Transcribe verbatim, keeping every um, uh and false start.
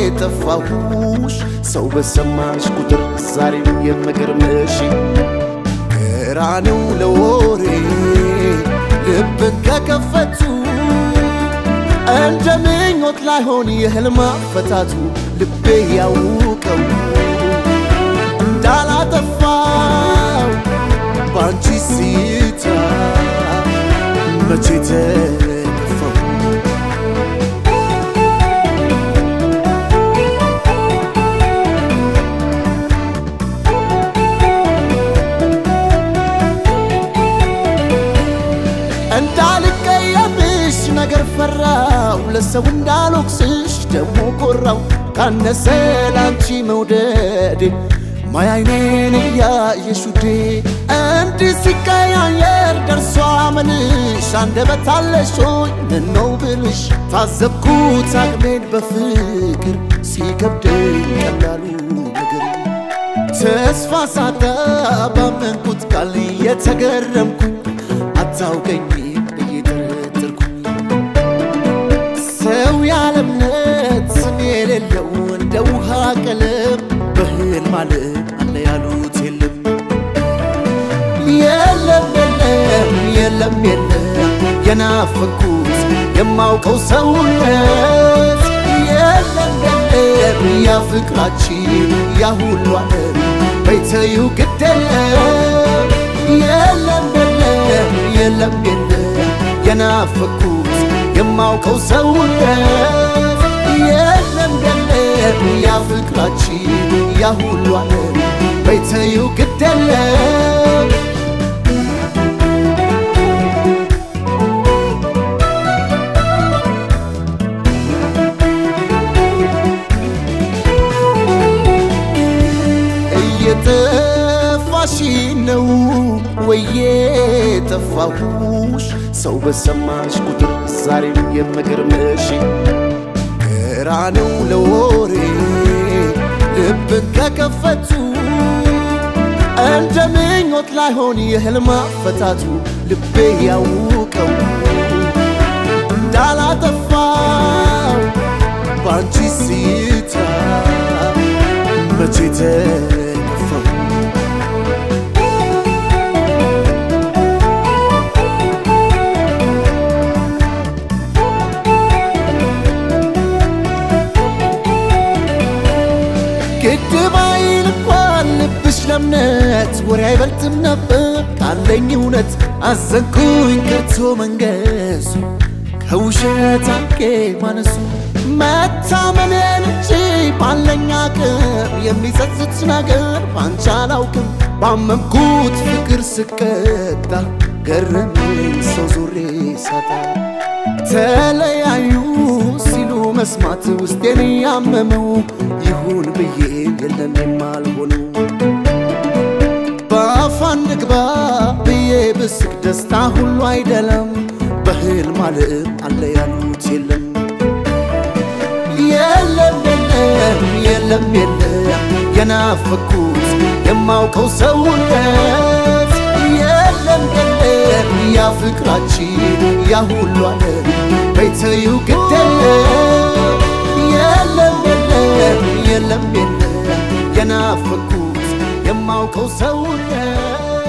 ጠፋሁሽ ሰው በሰማሽ ቁጥር ዛሬ የምገርምሽ ራኔው ለወሬ ልብን ከከፈቱ እንደምኞት ላይሆን የህልም አፈታቱ ልቤ ያውቀው እንዳላጠፋው ባንቺ ሲታ መቼ ተከፋው እንዳልቀየምሽ ነገር ፈራው ለሰው እንዳልወቅስሽ ደሞ ቆራው ካነሰ ላንቺ መውደድ ማያይኔን ያየሽ ውዴ እንዲህ ሲቀያየር ደርሶ አመልሽ አንደበት አለሽ ሆይ ምነው ብልሽ ታዘብኩት አቅሜን በፍቅር ሲከብደኝ ቀላሉ ነገር ተስፋ ሳጣ ባመንኩት ቃል እየተገረምኩ አታውቀኝ እየተረተርኩ ሰው ያለ እምነት ስም የሌለው እንደ ውሃ ቀለም በህልም ዓለም አለ ያሉት የለም የለም የለም የለም የለም የናፈኩት የማውቀው ሰውነት የለም የለም ያ ፍቅራችን ያ ሁሉ ዓለም በይተዩ ግድ የለም የለም የለም የለም የለም የናፈኩት የማውቀው ሰውነት የለም የለም ያ ፍቅራችን ያ ሁሉ ዓለም በይተዩ ግድ የለም እየጠፋሽ ነው ወዬ ጠፋሁሽ ሰው በሰማሽ ቁጥር ዛሬ የምገርምሽ ራኔው ለወሬ ልብን ከከፈቱ እንደምኞት ላይሆን የህልም አፈታቱ ልቤ ያውቀው እንዳላጠፋው ባንቺ ሲታ መቼ ተከፋው ግድባይ ልኳን ልብሽ ለምነት ወሬ አይበልጥም ነበር ካለኝ እውነት አዘንኩኝ ከቶ መንገሱ ከውሸት አንቄ ማነሱ መታመንን እንጂ ባለኝ አቅም የሚጸጽት ነገር ባንቺ አላውቅም ባመንኩት ፍቅር ስቀጣ ገረመኝ ሰው ዞሬ ሳጣ ተለያዩ ሲሉ መስማት ውስጤን ያመመው ይሁን ብዬ የለም የማልሆነው ባፋን ንግባ ብዬ ብስቅ ደስታ ሁሉ አይደለም በህልም ዓለም አለ ያሉት የለም የለም የለም የለም የለም የናፈኩት የማውቀው ሰውነት የለም የለም ያ ፍቅራችን ያ ሁሉ ዓለም በይተዩ ግድ የለም የለም የለም የለም የለም የናፈኩት የማውቀው ሰውነት